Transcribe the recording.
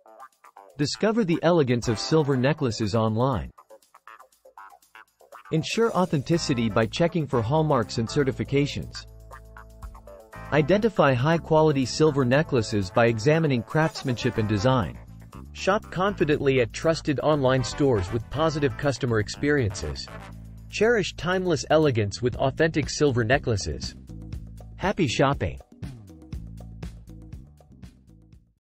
Discover the elegance of silver necklaces online. Ensure authenticity by checking for hallmarks and certifications. Identify high-quality silver necklaces by examining craftsmanship and design. Shop confidently at trusted online stores with positive customer experiences. Cherish timeless elegance with authentic silver necklaces. Happy shopping!